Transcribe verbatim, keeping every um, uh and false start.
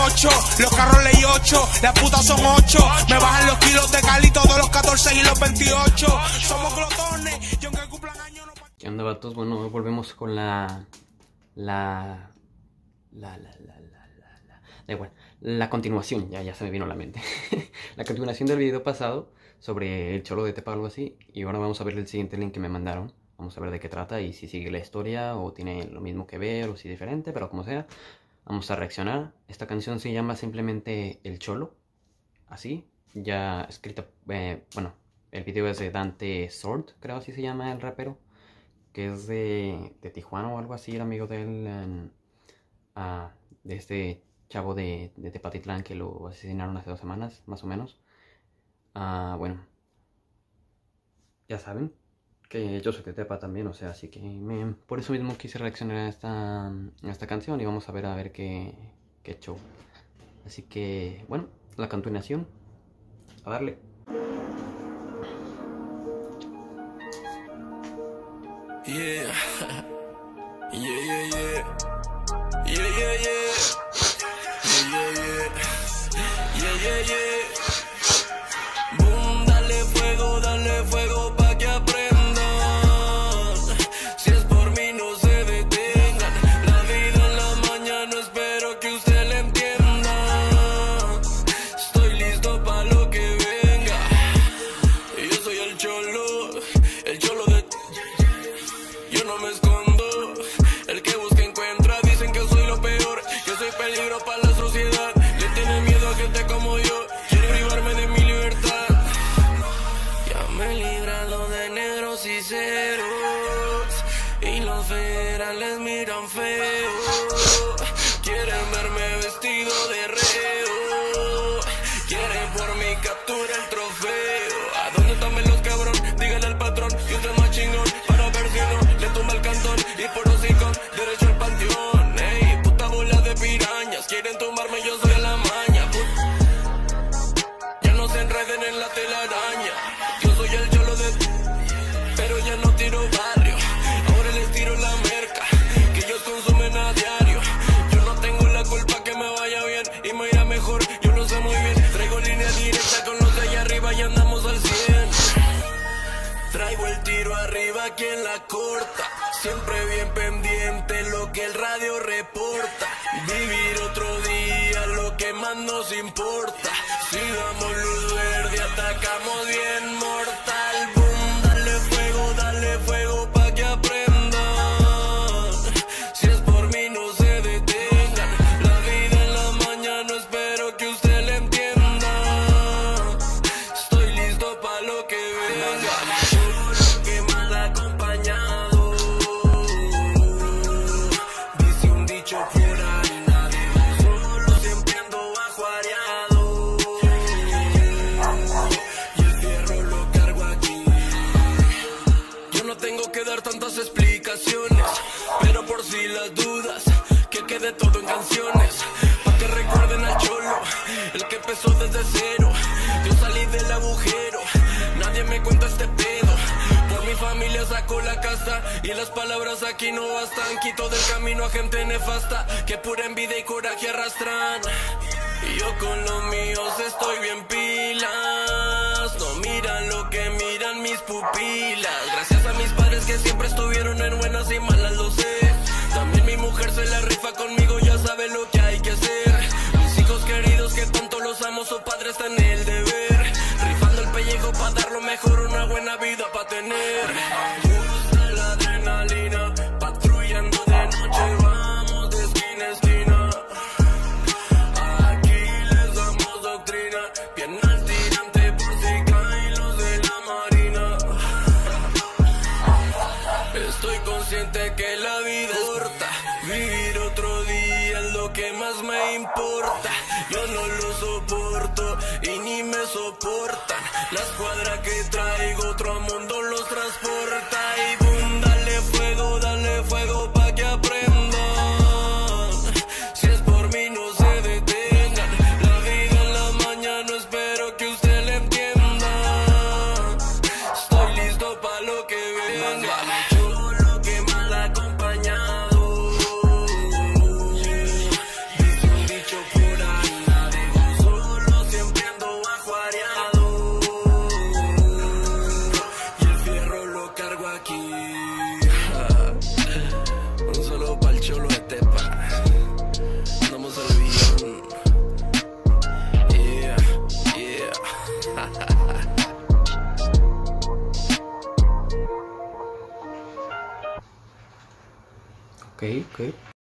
ocho, los carros ley ocho, las putas son ocho. Me bajan los kilos de Cali, todos los catorce y los veintiocho. Somos glotones, y aunque cumplan años no... ¿Qué onda, vatos? Bueno, volvemos con la... La... La... La... La... La... La... La... Da igual. La continuación, ya, ya se me vino a la mente. La continuación del video pasado sobre el cholo de Tepa o algo así. Y ahora vamos a ver el siguiente link que me mandaron. Vamos a ver de qué trata y si sigue la historia o tiene lo mismo que ver o si es diferente, pero como sea. Vamos a reaccionar. Esta canción se llama simplemente El Cholo. Así. Ya escrita... Eh, bueno, el video es de Dante Sword, creo así se llama el rapero. Que es de, de Tijuana o algo así, el amigo de él. En, uh, de este chavo de, de Tepatitlán que lo asesinaron hace dos semanas, más o menos. Uh, bueno. Ya saben que yo soy de Tepa también, o sea, así que me, por eso mismo quise reaccionar a esta, a esta canción y vamos a ver a ver qué, qué show. Así que, bueno, la continuación, a darle. Yeah, yeah, yeah, yeah, yeah, yeah, yeah, yeah, yeah, yeah, yeah, yeah. Boom, dale fuego, dale fuego pa' que aprendan. Si es por mí no se detengan. La vida en la mañana espero que usted la entienda. Estoy listo pa' lo que venga. Yo soy el cholo, el cholo de... Yo no me escondo, el que busca encuentra. Dicen que soy lo peor, que soy peligro para la sociedad. Le tienen miedo a gente como yo, quiere privarme de mi libertad. Ya me he librado de negros y ceros, y los federales miran feo. Quieren verme vestido de reo, quieren por mi captura el trofeo. ¿A dónde están los cabrón? Díganle al patrón que usted es más chingón. Para ver si no le tumba el cantón y por hocicón derecho al panteón. Ey, puta bola de pirañas, quieren tumbarme, yo soy la maña. Put... Ya no se enreden en la telaraña. Yo soy el cholo de... Pero ya no tiro barrio, ahora les tiro la merca que ellos consumen a diario. Yo no tengo la culpa que me vaya bien y me irá mejor, yo lo sé muy bien. Traigo línea directa con los de allá arriba y andamos al cien. Traigo el tiro arriba quien la corta, siempre bien pendiente lo que el radio reporta. Vivir otro día lo que más nos importa. Si damos luz verde atacamos bien mortal. Boom, dale fuego, dale fuego pa' que aprendan. Si es por mí no se detengan. La vida en la mañana espero que usted la entienda. Estoy listo pa' lo que venga. Tantas explicaciones, pero por si las dudas, que quede todo en canciones, pa' que recuerden al cholo, el que empezó desde cero. Yo salí del agujero, nadie me cuenta este pedo. Por mi familia saco la casta y las palabras aquí no bastan. Quito del camino a gente nefasta que pura envidia y coraje arrastran. Y yo con los míos estoy bien pilas. No miran lo que miran mis pupilas. Gracias a mis padres que siempre estuvieron en buenas y malas, lo sé. También mi mujer se la rifa conmigo, ya sabe lo que hay que hacer. Mis hijos queridos que tanto los amo, su padre está en el deber. Rifando el pellejo pa' dar lo mejor, una buena vida pa' tener. Me gusta la adrenalina, patrullando de noche, vamos de esquina a esquina. Bien al tirante por si caen los de la marina. Estoy consciente que la vida es corta, vivir otro día es lo que más me importa. Yo no lo soporto y ni me soportan. La escuadra que traigo otro mundo los transporta. Y boom, dale fuego, dale fuego pa' que aprendan. Si es por mí no se detengan. La vida en la mañana espero que usted la entienda. Estoy listo pa' lo que venga. Yo lo que mal acompañado. Dice un dicho por ahí. Ok, ok.